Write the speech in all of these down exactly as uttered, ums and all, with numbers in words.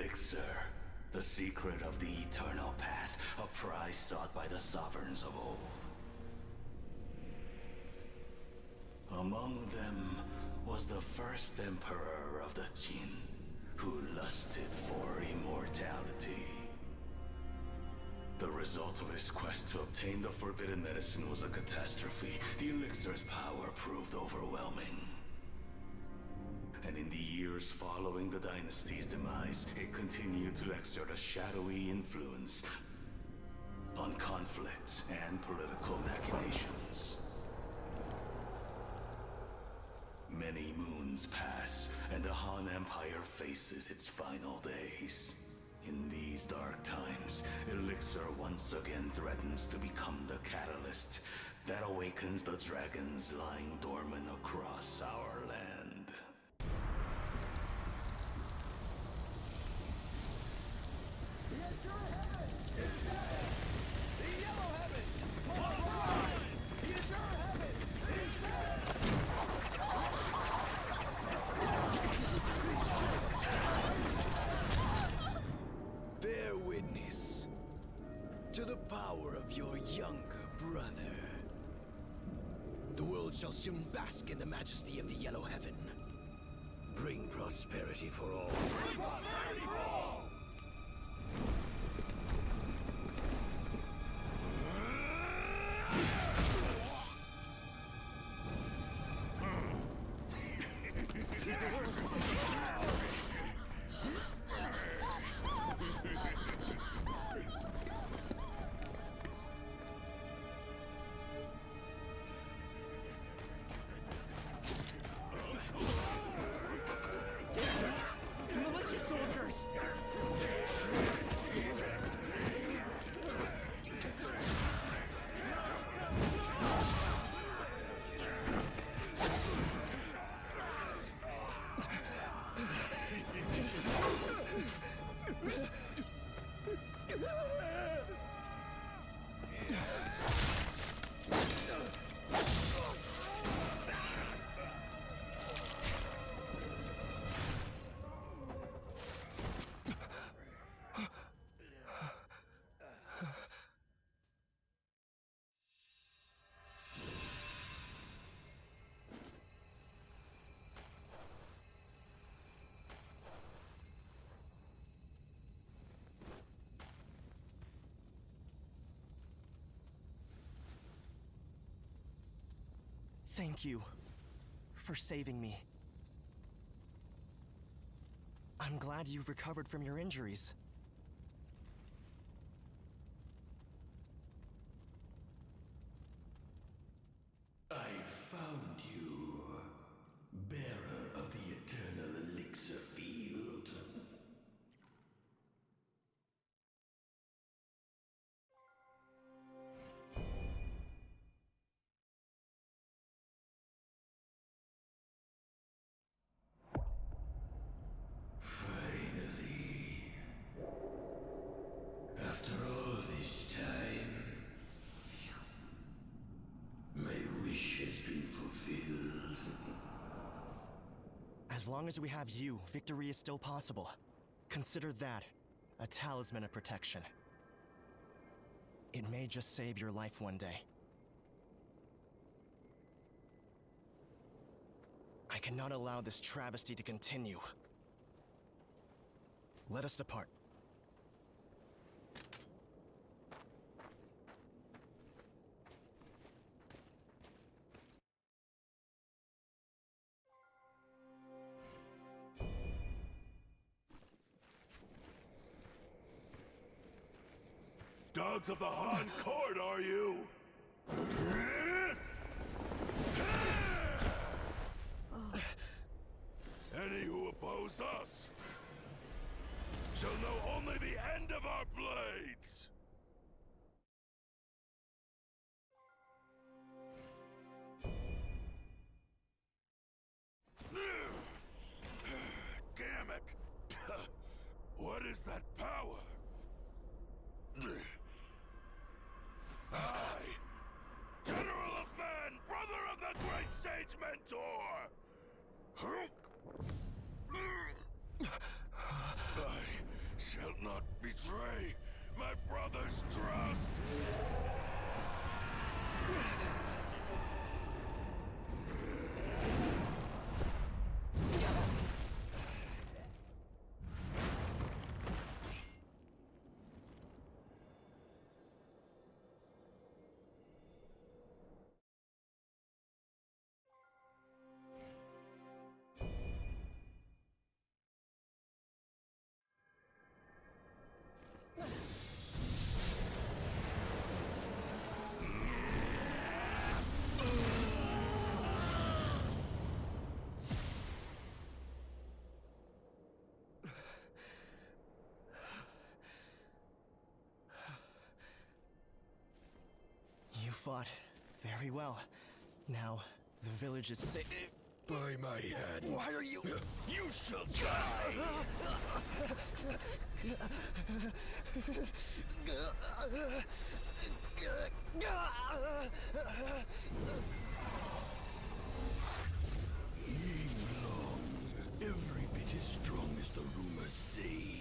Elixir, the secret of the eternal path, a prize sought by the sovereigns of old. Among them was the first emperor of the Qin, who lusted for immortality. The result of his quest to obtain the forbidden medicine was a catastrophe. The elixir's power proved overwhelming. And in the years following the dynasty's demise, it continued to exert a shadowy influence on conflict and political machinations. Many moons pass, and the Han Empire faces its final days. In these dark times, Elixir once again threatens to become the catalyst that awakens the dragons lying dormant across our land. Bear witness to the power of your younger brother. The world shall soon bask in the majesty of the Yellow Heaven. Bring prosperity for all. Bring prosperity for all! Militia soldiers! Thank you for saving me. I'm glad you've recovered from your injuries. I found you, bearer of the eternal elixir field. Finally, after all this time, my wish has been fulfilled. As long as we have you, victory is still possible. Consider that a talisman of protection. It may just save your life one day. I cannot allow this travesty to continue. Let us depart. Dogs of the Han Court, are you? Any who oppose us shall know only the end of our blades! Damn it! What is that power? I, General of Man, brother of the great Sage Mentor! I shalt not betray my brother's trust! You fought very well. Now, the village is safe. By my hand. Why are you... You shall die! Yinglong, every bit as strong as the rumors say.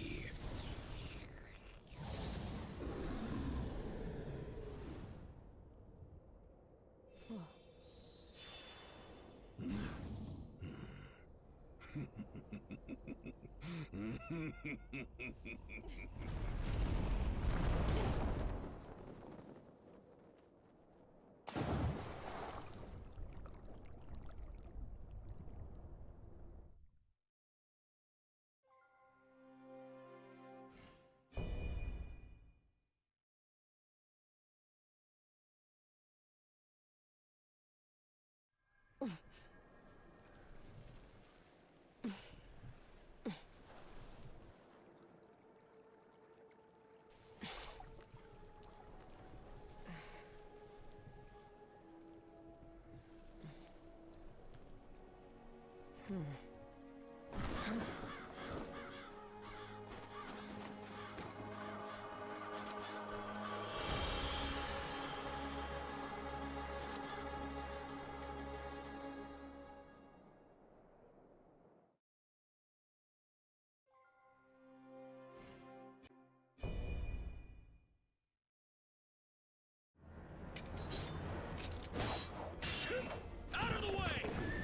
Out of the way!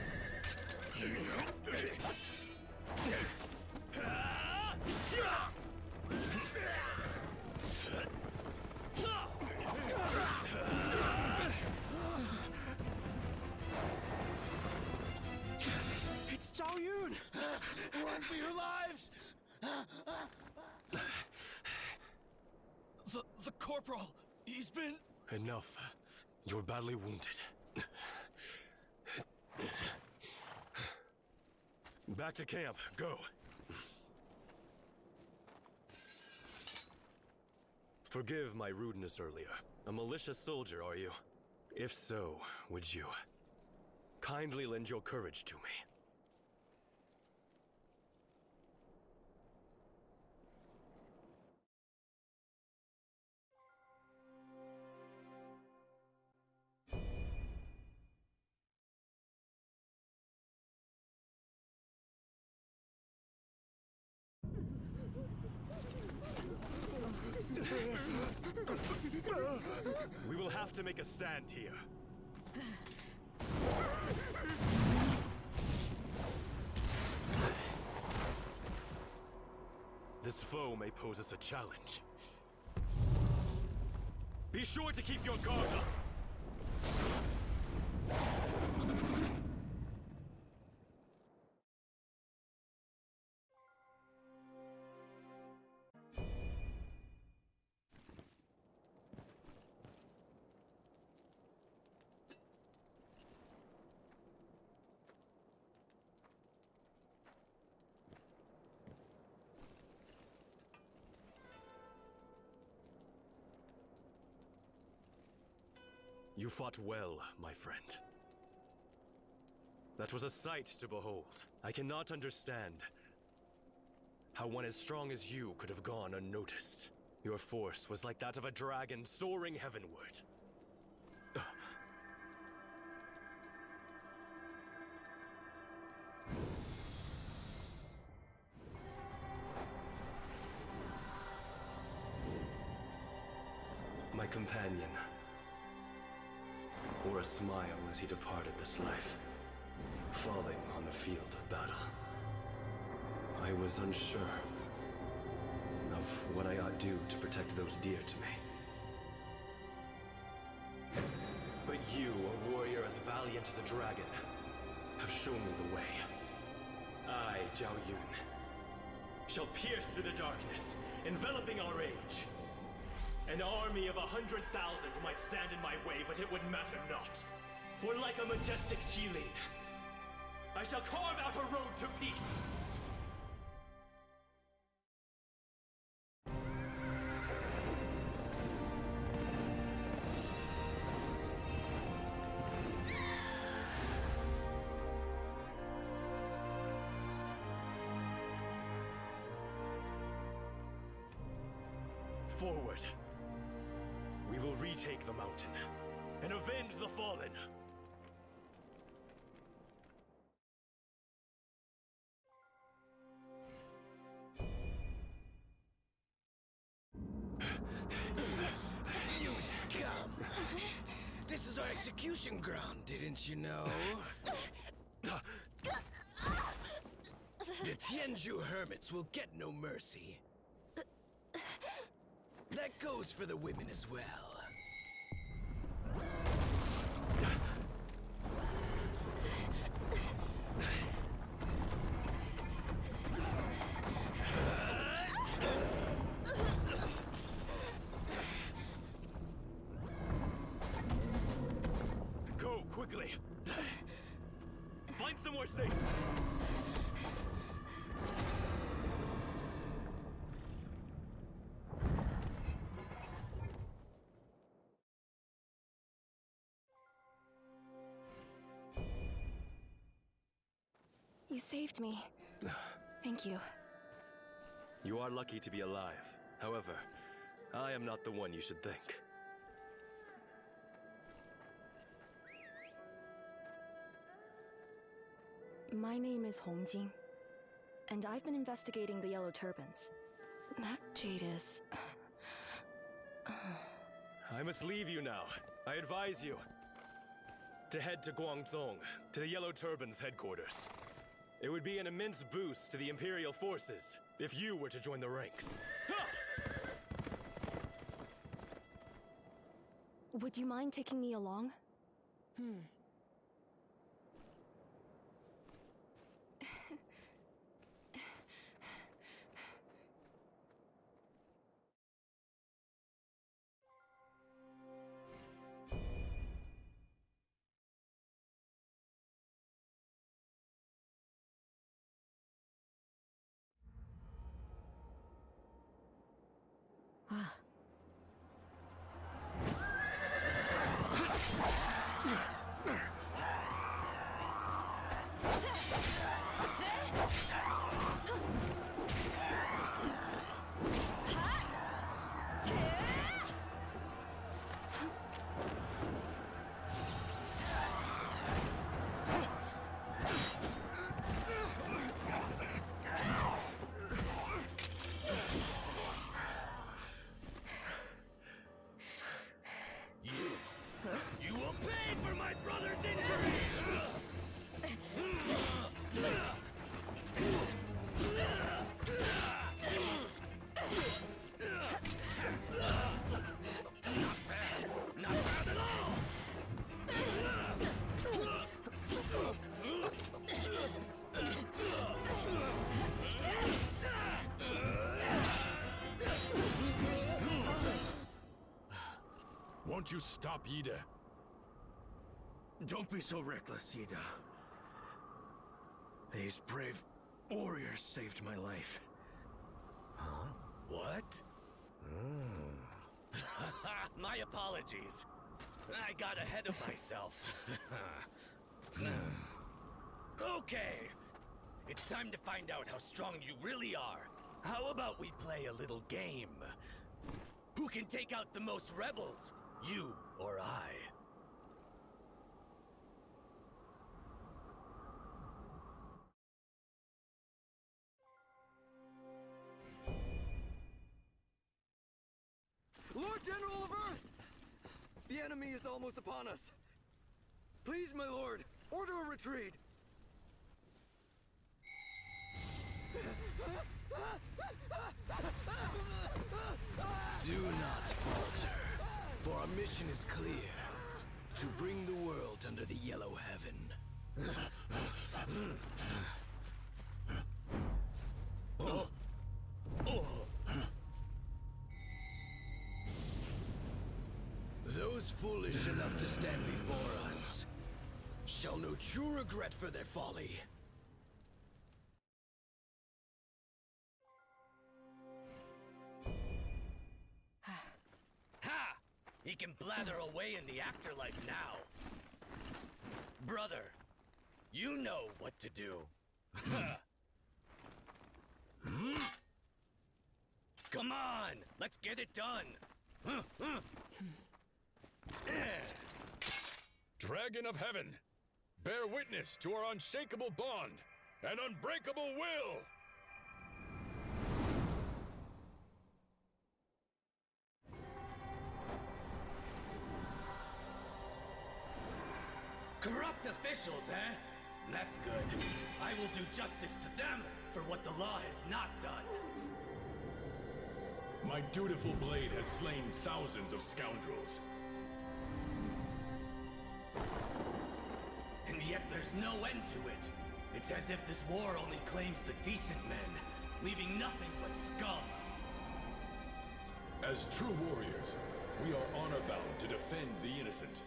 It's Zhao Yun! Run for your lives! The, the corporal, he's been... Enough. You're badly wounded. Back to camp. Go. Forgive my rudeness earlier. A malicious soldier, are you? If so, would you kindly lend your courage to me? We will have to make a stand here. This foe may pose us a challenge. Be sure to keep your guard up! You fought well, my friend. That was a sight to behold. I cannot understand how one as strong as you could have gone unnoticed. Your force was like that of a dragon soaring heavenward. my companion, or a smile as he departed this life, falling on the field of battle. I was unsure of what I ought do to protect those dear to me. But you, a warrior as valiant as a dragon, have shown me the way. I, Zhao Yun, shall pierce through the darkness, enveloping our age. An army of a hundred thousand might stand in my way, but it would matter not. For like a majestic Qilin, I shall carve out a road to peace. Forward. We will retake the mountain and avenge the fallen. You scum! This is our execution ground, didn't you know? The Tianzhu hermits will get no mercy. That goes for the women as well. Go, quickly! Find somewhere safe! You saved me. Thank you. You are lucky to be alive. However, I am not the one you should think. My name is Hong Jing, and I've been investigating the Yellow Turbans. That jade is... I must leave you now. I advise you to head to Guangzhong, to the Yellow Turbans' headquarters. It would be an immense boost to the Imperial forces if you were to join the ranks. Would you mind taking me along? Hmm. Ah. You will pay for my brother's injury! Not bad at all! Won't you stop, Ida? Don't be so reckless, Ida. These brave warriors saved my life. Huh? What? Mm. My apologies. I got ahead of myself. Okay. It's time to find out how strong you really are. How about we play a little game? Who can take out the most rebels? You or I? Lord General of Earth! almost upon us. Please, my lord, order a retreat. Do not falter, for our mission is clear. To bring the world under the Yellow Heaven. Oh. Oh. Those foolish enough to stand before us shall know true regret for their folly. Ha! He can blather away in the afterlife now. Brother, you know what to do. Hmm? Come on, let's get it done. Dragon of Heaven, bear witness to our unshakable bond and unbreakable will! Corrupt officials, eh? That's good. I will do justice to them for what the law has not done. My dutiful blade has slain thousands of scoundrels. And yet there's no end to it. It's as if this war only claims the decent men, leaving nothing but scum. As true warriors, we are honor-bound to defend the innocent.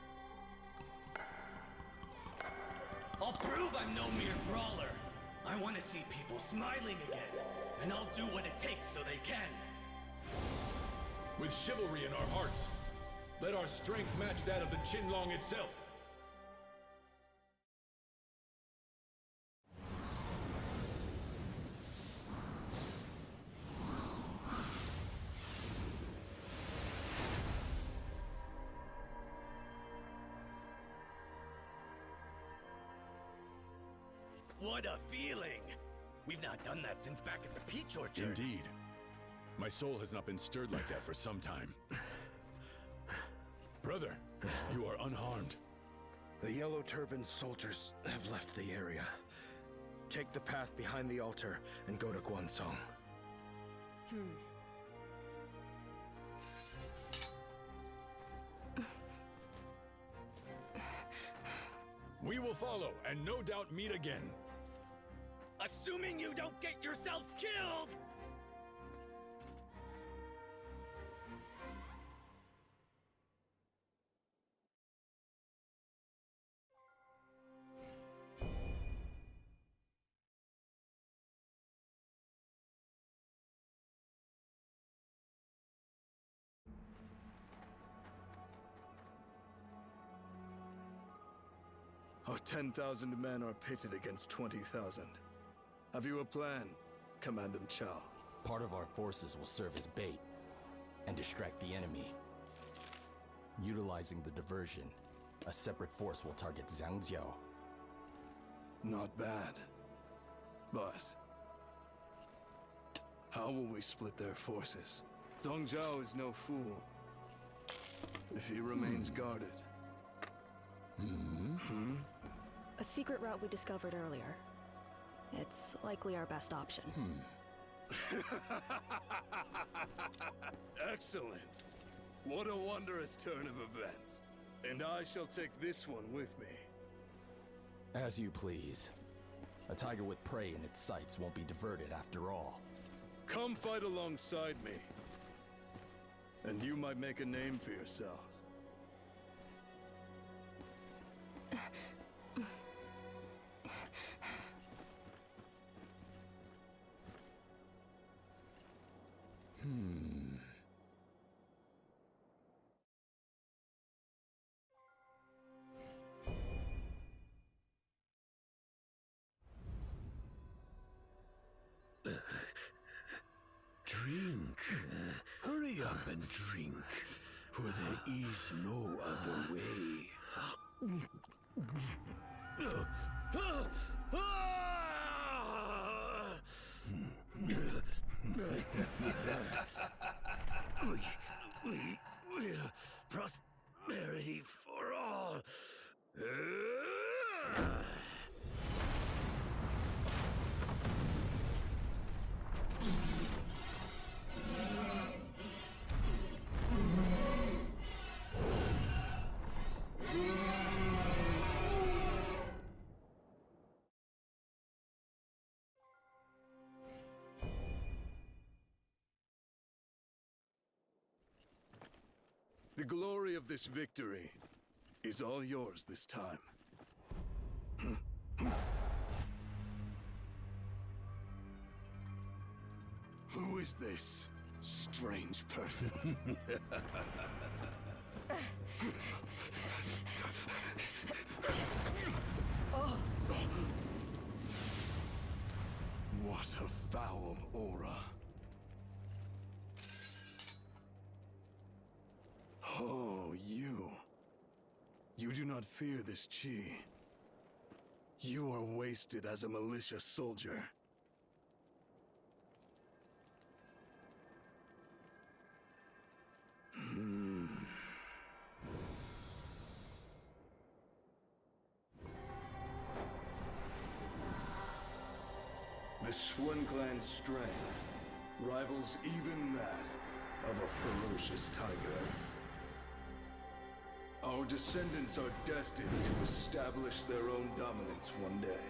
I'll prove I'm no mere brawler. I want to see people smiling again, and I'll do what it takes so they can. With chivalry in our hearts, let our strength match that of the Qinlong itself. What a feeling! We've not done that since back at the peach orchard. Indeed. My soul has not been stirred like that for some time. Brother, you are unharmed. The Yellow Turban soldiers have left the area. Take the path behind the altar and go to Guansong. Hmm. We will follow and no doubt meet again. Assuming you don't get yourselves killed! Our ten thousand men are pitted against twenty thousand. Have you a plan, Commandant Chao? Part of our forces will serve as bait and distract the enemy. Utilizing the diversion, a separate force will target Zhangjiao. Not bad. But how will we split their forces? Zhang Jiao is no fool. If he remains hmm. guarded. Hmm? Hmm? A secret route we discovered earlier. It's likely our best option. Hmm. Excellent. What a wondrous turn of events. And I shall take this one with me. As you please. A tiger with prey in its sights won't be diverted after all. Come fight alongside me. And you might make a name for yourself. Hmm. Drink. Hurry up and drink, for there is no other way. Pros prosperity for all. The glory of this victory is all yours this time. Who is this strange person? Oh. What a foul aura. Oh, you. You do not fear this chi. You are wasted as a militia soldier. Hmm. The Swan Clan's strength rivals even that of a ferocious tiger. Our descendants are destined to establish their own dominance one day.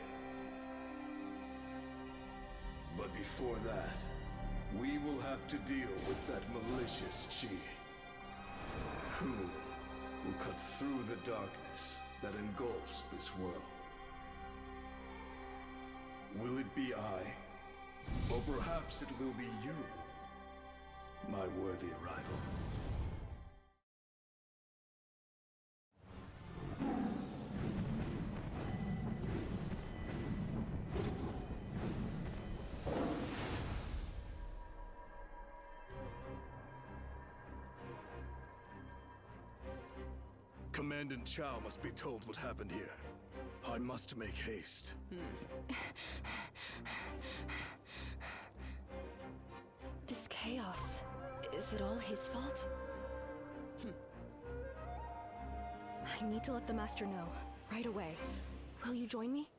But before that, we will have to deal with that malicious chi. Who will cut through the darkness that engulfs this world? Will it be I? Or perhaps it will be you, my worthy rival? Commandant Chow must be told what happened here. I must make haste. This chaos, is it all his fault? I need to let the Master know, right away. Will you join me?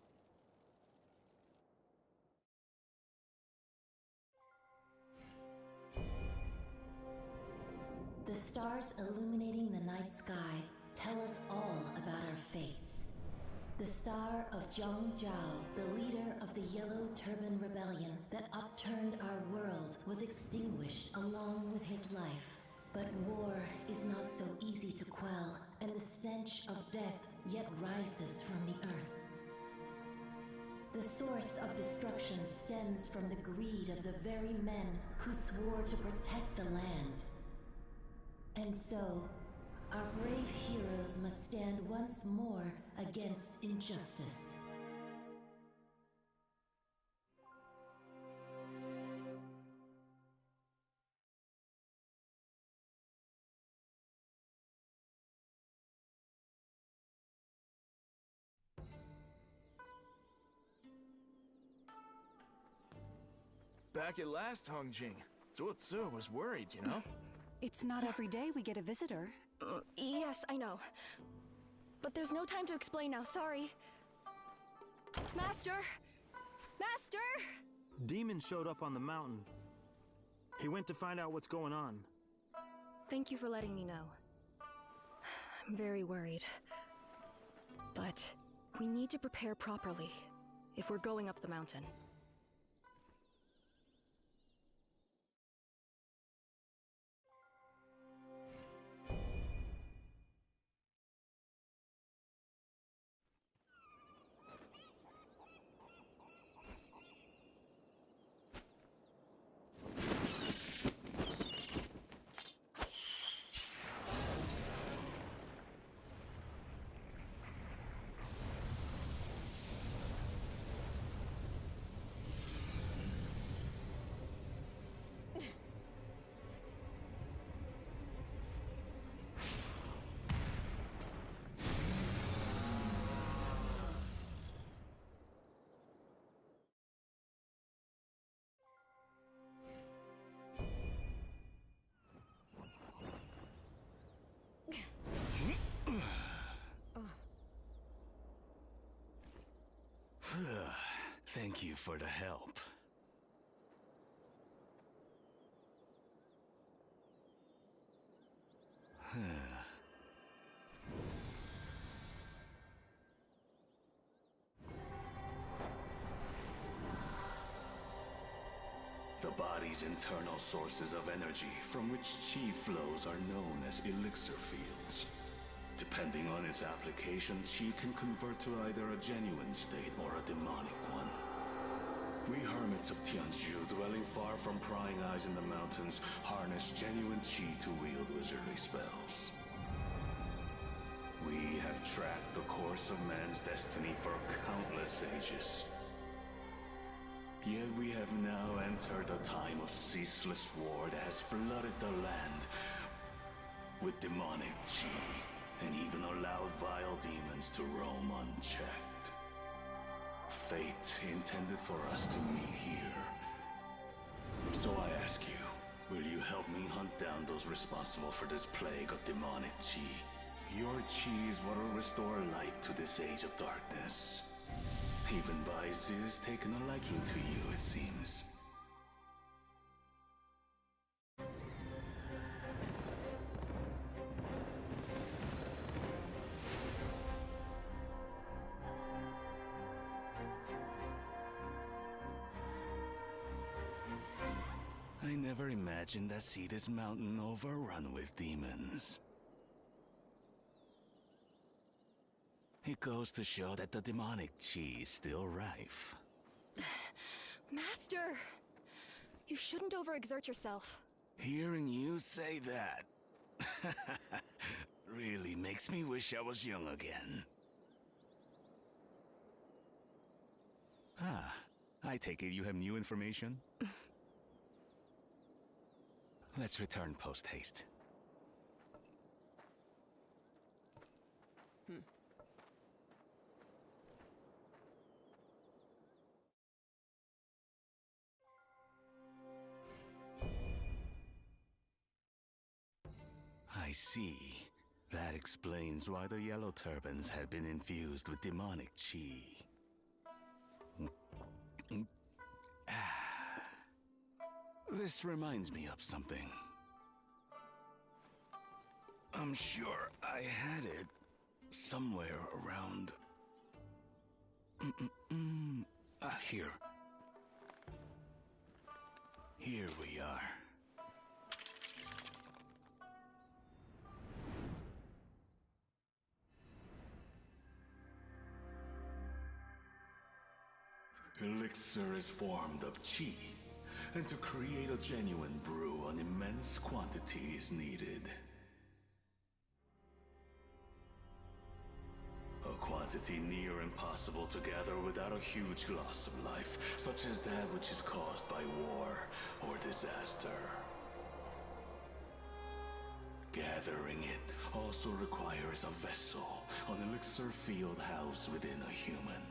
The stars illuminating the night sky tell us all about our fates. The star of Zhang Zhao, the leader of the Yellow Turban Rebellion that upturned our world, was extinguished along with his life. But war is not so easy to quell, and the stench of death yet rises from the earth. The source of destruction stems from the greed of the very men who swore to protect the land. And so, our brave heroes must stand once more against injustice. Back at last, Hongjing. Zuo Tzu was worried, you know? It's not every day we get a visitor. Uh, yes, I know. But there's no time to explain now, sorry. Master! Master! Demon showed up on the mountain. He went to find out what's going on. Thank you for letting me know. I'm very worried. But we need to prepare properly if we're going up the mountain. Thank you for the help. The body's internal sources of energy from which chi flows are known as elixir fields. Depending on its application, chi can convert to either a genuine state or a demonic one. We hermits of Tianzhu, dwelling far from prying eyes in the mountains, harness genuine chi to wield wizardly spells. We have tracked the course of man's destiny for countless ages. Yet we have now entered a time of ceaseless war that has flooded the land with demonic chi, and even allowed vile demons to roam unchecked. Fate intended for us to meet here. So I ask you, will you help me hunt down those responsible for this plague of demonic chi? Your chi is what will restore light to this age of darkness. Even Baizi has taken a liking to you, it seems. I never imagined I'd see this mountain overrun with demons. It goes to show that the demonic chi is still rife. Master! You shouldn't overexert yourself. Hearing you say that really makes me wish I was young again. Ah, I take it you have new information? Let's return post-haste. Hmm. I see. That explains why the yellow turbans had been infused with demonic chi. This reminds me of something. I'm sure I had it somewhere around... Mm-mm-mm. Ah, here. Here we are. Elixir is formed of chi, and to create a genuine brew, an immense quantity is needed. A quantity near impossible to gather without a huge loss of life, such as that which is caused by war or disaster. Gathering it also requires a vessel, an elixir field housed within a human.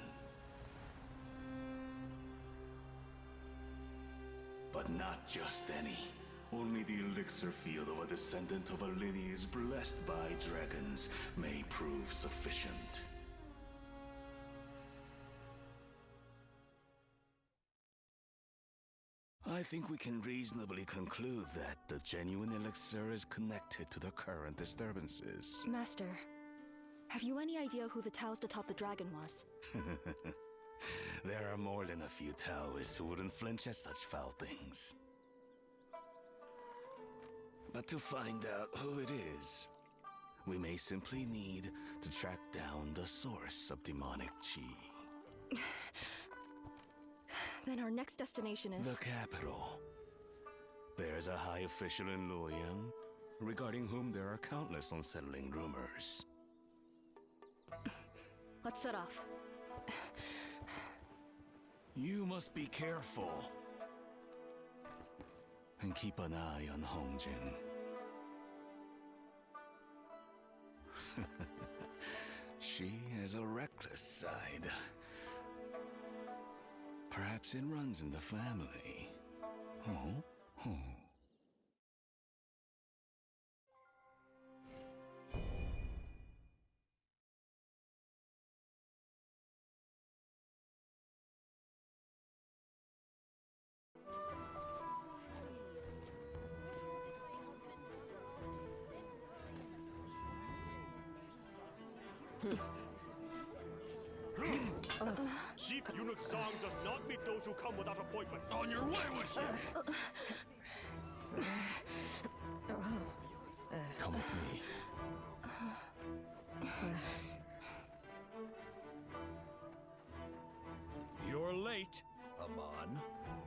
But not just any. Only the elixir field of a descendant of a lineage blessed by dragons may prove sufficient. I think we can reasonably conclude that the genuine elixir is connected to the current disturbances. Master, have you any idea who the Taoist atop the dragon was? There are more than a few Taoists who wouldn't flinch at such foul things. But to find out who it is, we may simply need to track down the source of demonic chi. Then our next destination is... The capital. There's a high official in Luoyang, regarding whom there are countless unsettling rumors. Let's set off. You must be careful. And keep an eye on Hongjin. She has a reckless side. Perhaps it runs in the family. Huh? Huh. Chief Eunuch Zhang does not meet those who come without appointments. On your way with you! Come with me. You're late, Amon.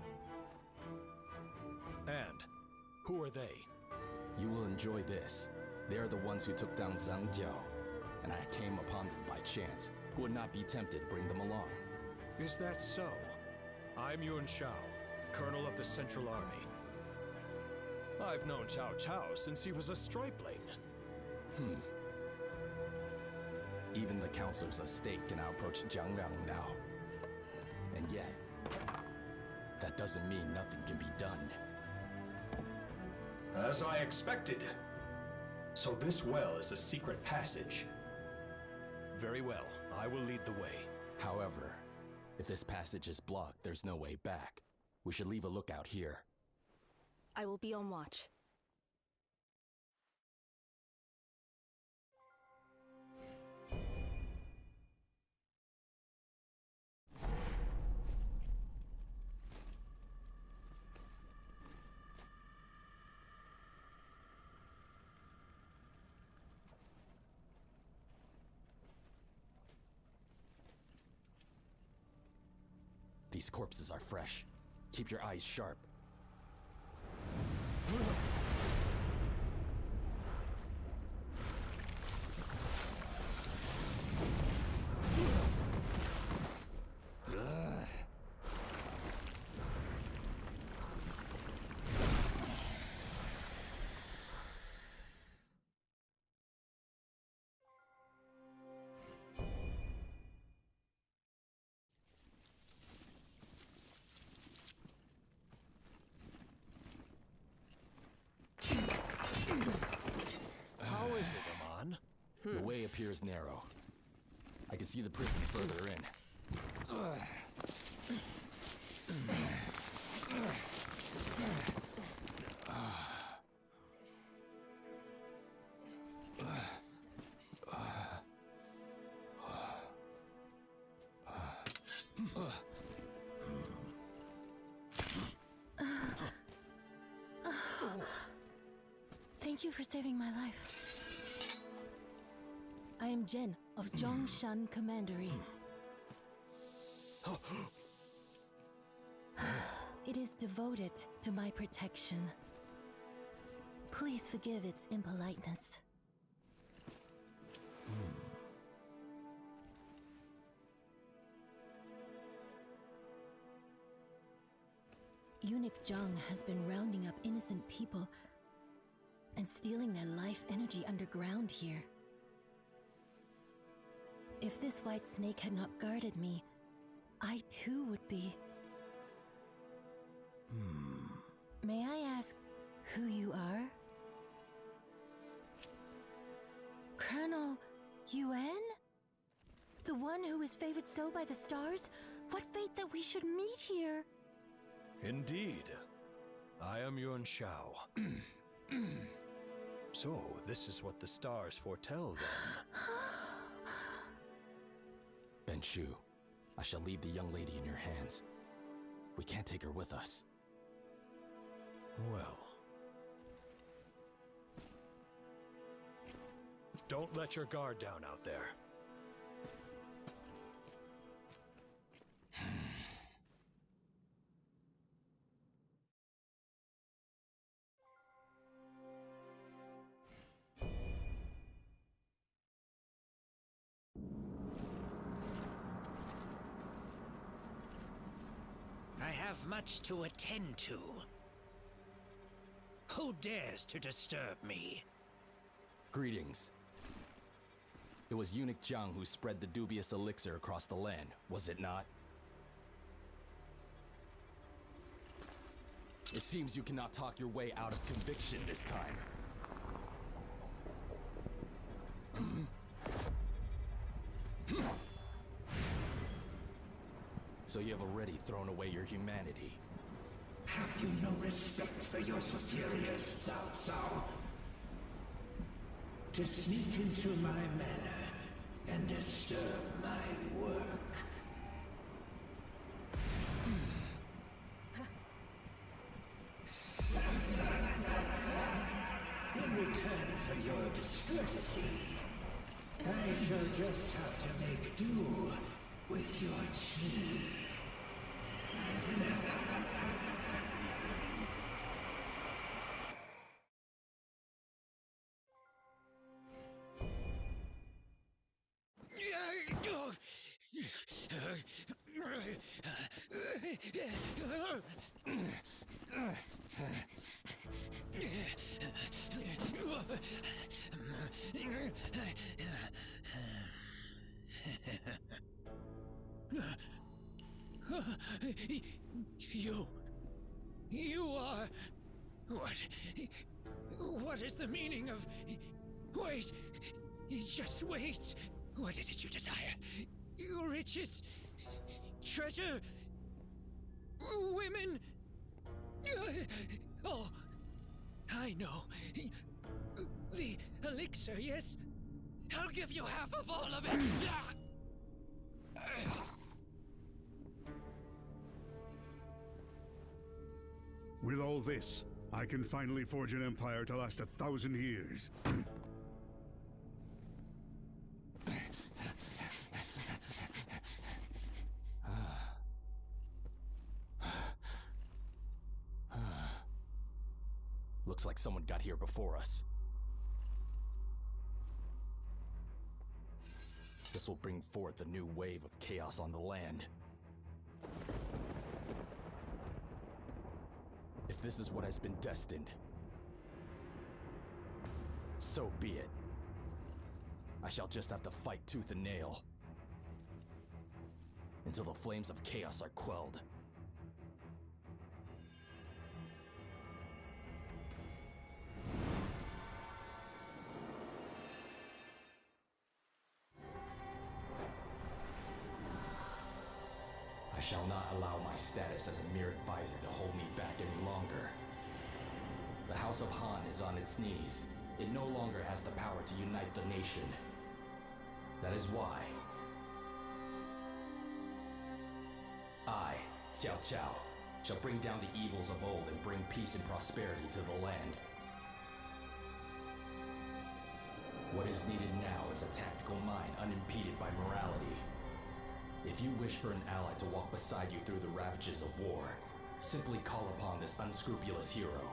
And who are they? You will enjoy this. They are the ones who took down Zhang Jiao, and I came upon them by chance. Who would not be tempted to bring them along? Is that so? I'm Yuan Shao, Colonel of the Central Army. I've known Cao Cao since he was a stripling. Hmm. Even the counselors of state can now approach Jiang Liang now. And yet, that doesn't mean nothing can be done. As I expected. So this well is a secret passage. Very well. I will lead the way. However, if this passage is blocked, there's no way back. We should leave a lookout here. I will be on watch. These corpses are fresh. Keep your eyes sharp. How is it, Amon? The way appears narrow. I can see the prison further in. Thank you for saving my life. I am Jen of Zhongshan Commandery. It is devoted to my protection. Please forgive its impoliteness. Eunuch Zhang has been rounding up innocent people and stealing their life energy underground here. If this white snake had not guarded me, I too would be. Hmm. May I ask who you are? Colonel Yuan? The one who is favored so by the stars? What fate that we should meet here! Indeed. I am Yuan Shao. So, this is what the stars foretell, then. Ben Shu, I shall leave the young lady in your hands. We can't take her with us. Well. Don't let your guard down out there. I have much to attend to. Who dares to disturb me? Greetings. It was Eunuch Zhang who spread the dubious elixir across the land, was it not? It seems you cannot talk your way out of conviction this time. So you have already thrown away your humanity. Have you no respect for your superiors, Cao Cao? To sneak into my manor and disturb my work. In return for your discourtesy, I shall just have to make do with your chi. You... You are... What... What is the meaning of... Wait... Just wait... What is it you desire? Riches... Treasure... Women... Oh... I know... The elixir, yes? I'll give you half of all of it! With all this, I can finally forge an empire to last a thousand years. Looks like someone got here before us. This will bring forth a new wave of chaos on the land. If this is what has been destined, so be it. I shall just have to fight tooth and nail until the flames of chaos are quelled. I shall not allow my status as a mere advisor to hold me back any longer. The House of Han is on its knees. It no longer has the power to unite the nation. That is why I, Cao Cao, shall bring down the evils of old and bring peace and prosperity to the land. What is needed now is a tactical mind unimpeded by morality. If you wish for an ally to walk beside you through the ravages of war, simply call upon this unscrupulous hero.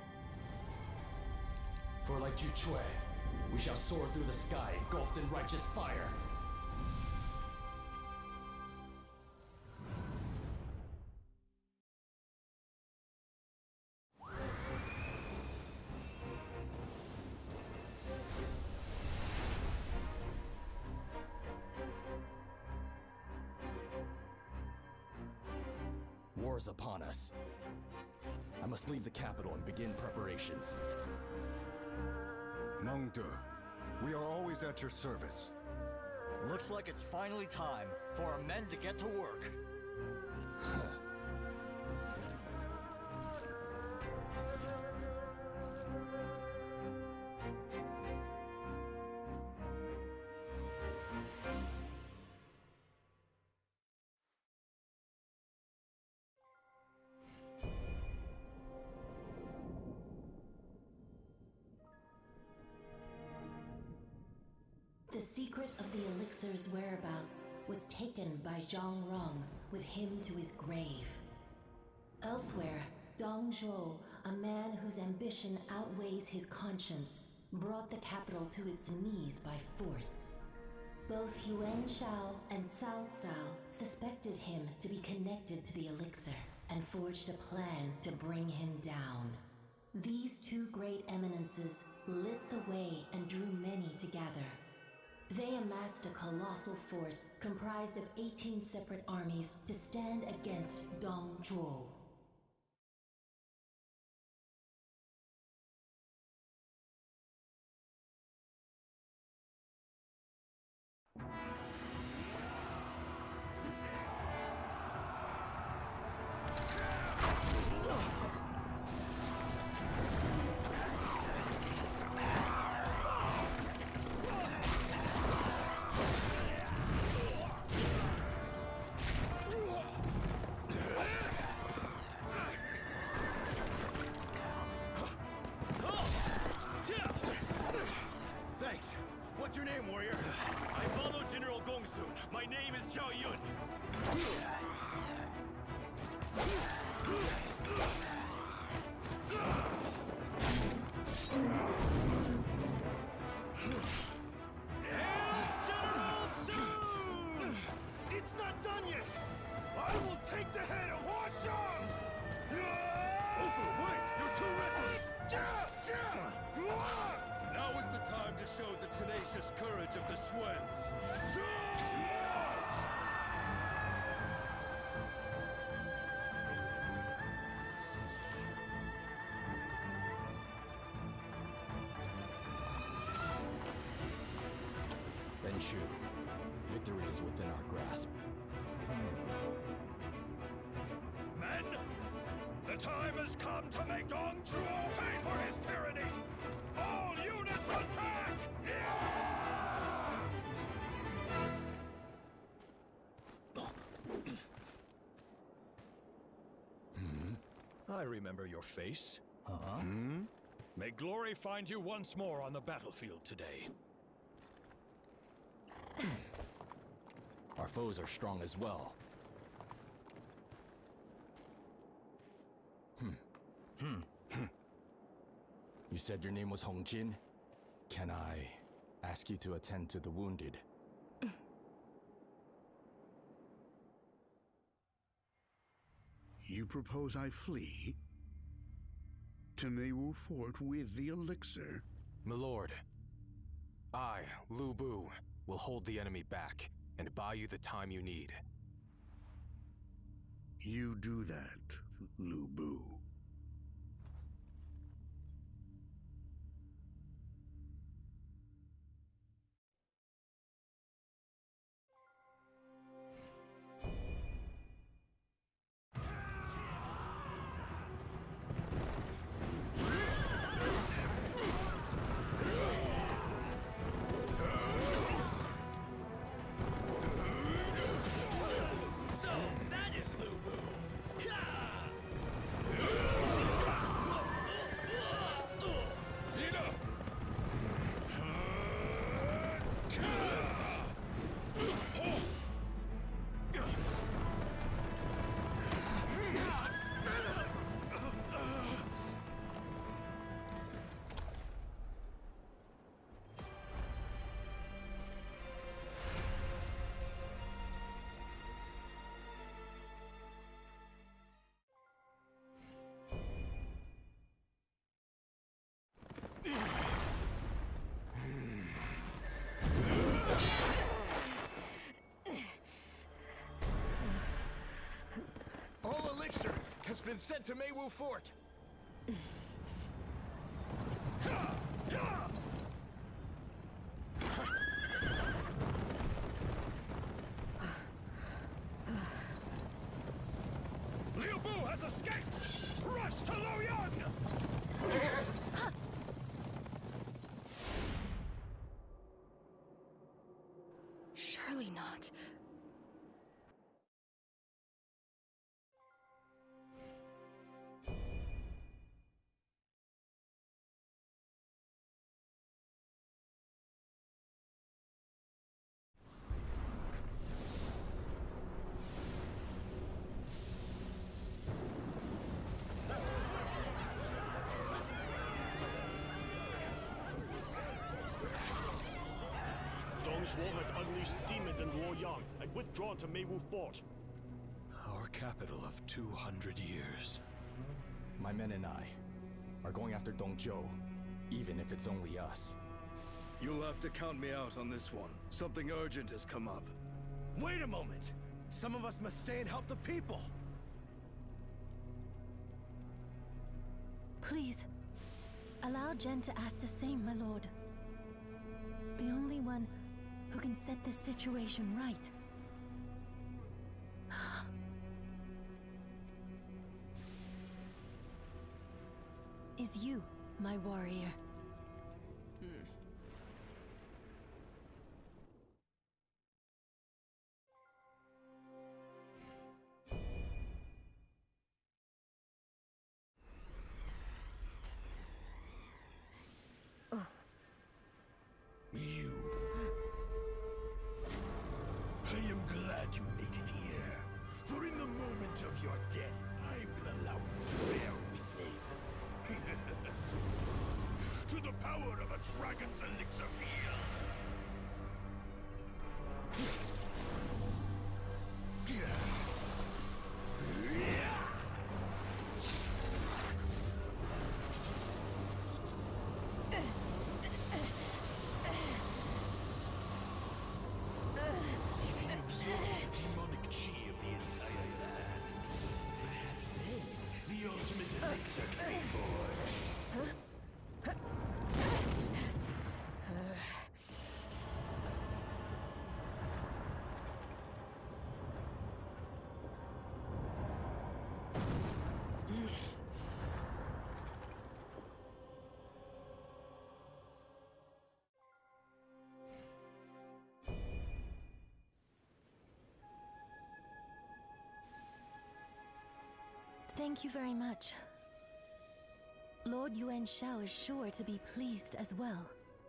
For like Ju Chui, we shall soar through the sky engulfed in righteous fire. War is upon us. I must leave the capital and begin preparations. Meng De, we are always at your service. Looks like it's finally time for our men to get to work. The secret of the elixir's whereabouts was taken by Zhang Rong with him to his grave. Elsewhere, Dong Zhuo, a man whose ambition outweighs his conscience, brought the capital to its knees by force. Both Yuan Shao and Cao Cao suspected him to be connected to the elixir and forged a plan to bring him down. These two great eminences lit the way and drew many together. They amassed a colossal force comprised of eighteen separate armies to stand against Dong Zhuo. showed the tenacious courage of the Swens. Charge! Benchu, victory is within our grasp. Men, the time has come to make Dong Zhuo pay for his tyranny! All units attack! I remember your face. Uh-huh. Hmm? May glory find you once more on the battlefield today. Our foes are strong as well. Hmm. Hmm. Hmm. You said your name was Hong Jin? Can I ask you to attend to the wounded? You propose I flee? To Meiwu Fort with the elixir? Milord, I, Lu Bu, will hold the enemy back and buy you the time you need. You do that, Lu Bu. All elixir has been sent to Meiwu Fort. Liu Bu has escaped! Rush to Luoyang! Surely not. Dong Zhuo has unleashed demons in Luoyang and withdrawn to Meiwu Fort. Our capital of two hundred years. My men and I are going after Dongzhou, even if it's only us. You'll have to count me out on this one. Something urgent has come up. Wait a moment! Some of us must stay and help the people! Please, allow Jen to ask the same, my lord. The only one who can set this situation right. Is you, my warrior. You. I am glad you made it here. For in the moment of your death, I will allow you to bear witness. To the power of a dragon's elixir field. Thank you very much. Lord Yuan Shao is sure to be pleased as well.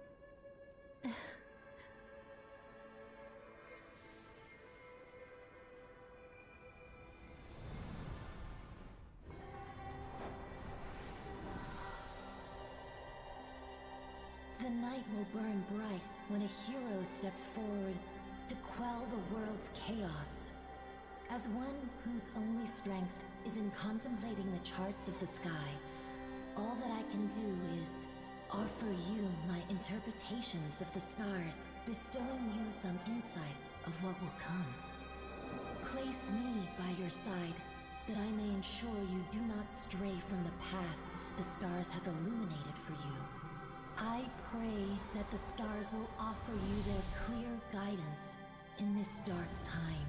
The night will burn bright when a hero steps forward to quell the world's chaos. As one whose only strength is in contemplating the charts of the sky, all that I can do is offer you my interpretations of the stars, bestowing you some insight of what will come. Place me by your side, that I may ensure you do not stray from the path the stars have illuminated for you. I pray that the stars will offer you their clear guidance in this dark time.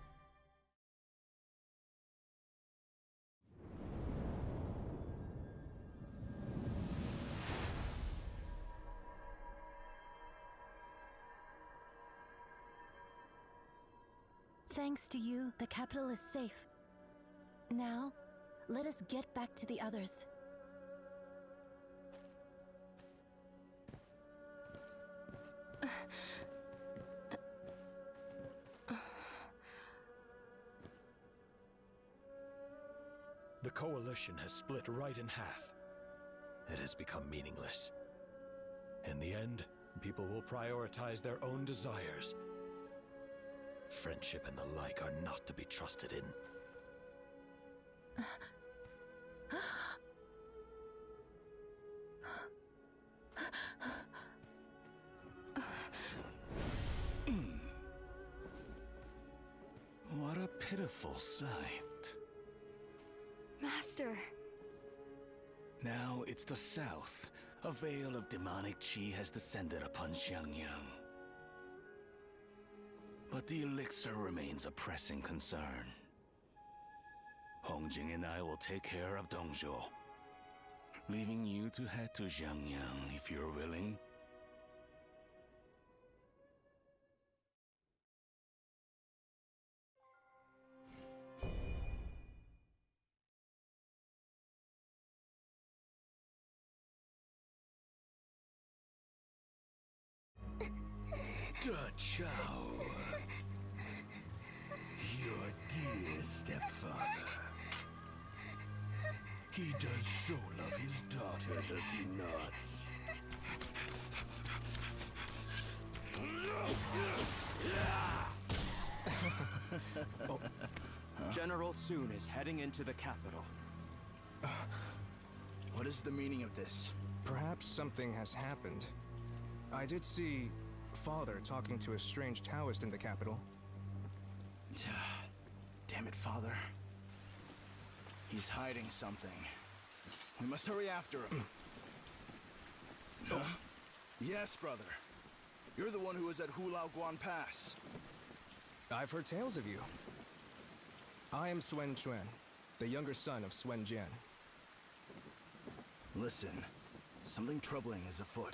Thanks to you, the capital is safe. Now, let us get back to the others. The coalition has split right in half. It has become meaningless. In the end, people will prioritize their own desires. Friendship and the like are not to be trusted in. What a pitiful sight. Master! Now it's the south. A veil of demonic chi has descended upon Xiangyang. But the elixir remains a pressing concern. Hongjing and I will take care of Dongzhou, leaving you to head to Xiangyang if you're willing. Da Chao, your dear stepfather. He does so love his daughter, does he not? Oh, General Sun is heading into the capital. What is the meaning of this? Perhaps something has happened. I did see Father talking to a strange Taoist in the capital. Damn it, Father. He's hiding something. We must hurry after him. Huh? Yes, brother. You're the one who was at Hulao Guan Pass. I've heard tales of you. I am Suen Chuan, the younger son of Suen Jian. Listen, something troubling is afoot.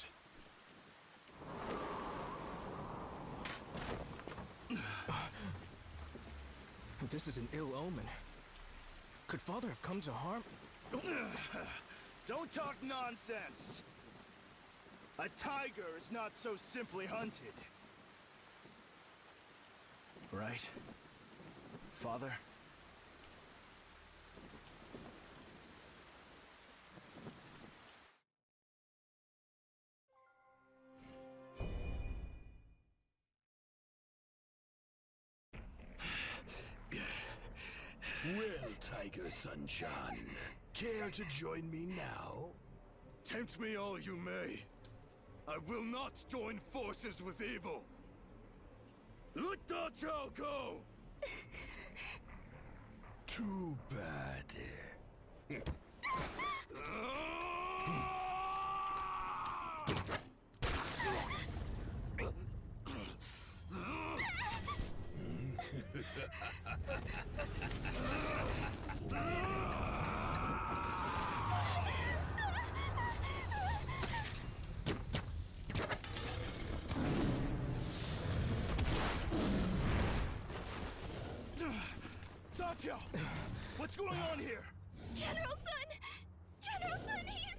This is an ill omen. Could Father have come to harm? Don't talk nonsense! A tiger is not so simply hunted. Right? Father? Well, Tiger Sunshine, care to join me now? Tempt me all you may. I will not join forces with evil. Let Da Chao go! Too bad. Da Chao! What's going on here? General Sun! General Sun, he's...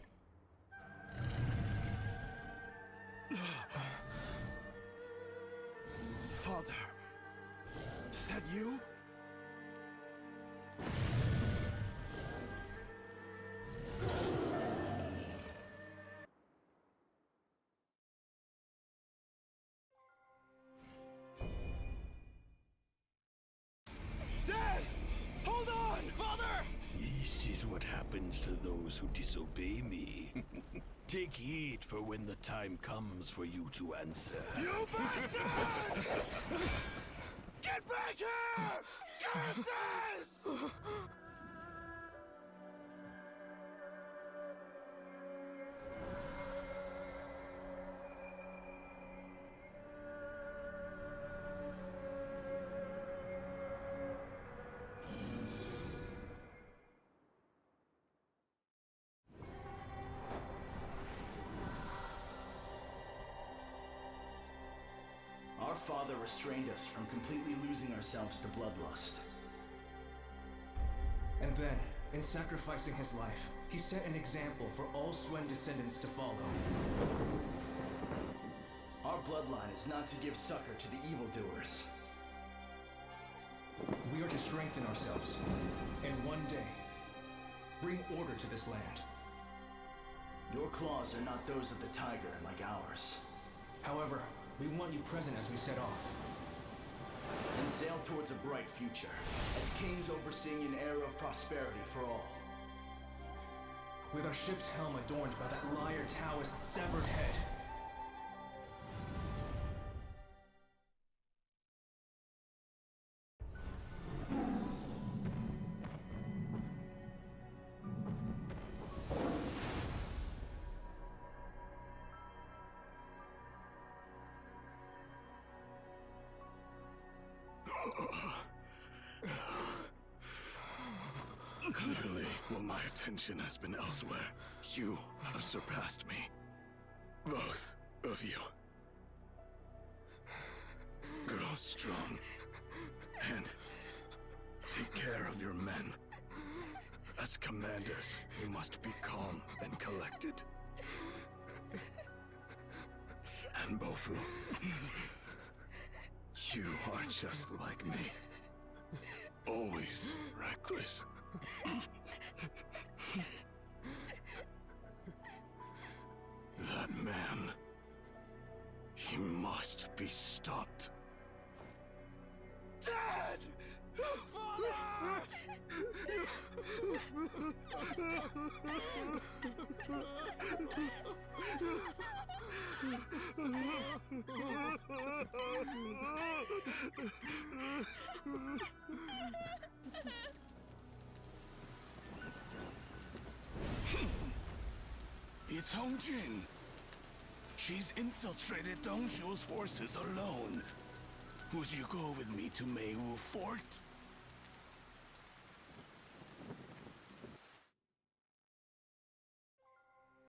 Father, is that you? Dad! Hold on! Father! This is what happens to those who disobey me. Take heed for when the time comes for you to answer. You bastard! Get back here! Curses! Our father restrained us from completely losing ourselves to bloodlust. And then, in sacrificing his life, he set an example for all Swen descendants to follow. Our bloodline is not to give succor to the evildoers. We are to strengthen ourselves, and one day, bring order to this land. Your claws are not those of the tiger like ours. However, we want you present as we set off. And sail towards a bright future, as kings overseeing an era of prosperity for all. With our ship's helm adorned by that liar Taoist's severed head. Clearly, while my attention has been elsewhere, you have surpassed me. Both of you. Grow strong. And take care of your men. As commanders, you must be calm and collected. And Bofu, you are just like me. Always reckless. That man, he must be stopped. Dad! Father! It's Hong Jin. She's infiltrated Dong Zhuo's forces alone. Would you go with me to Meiwu Fort?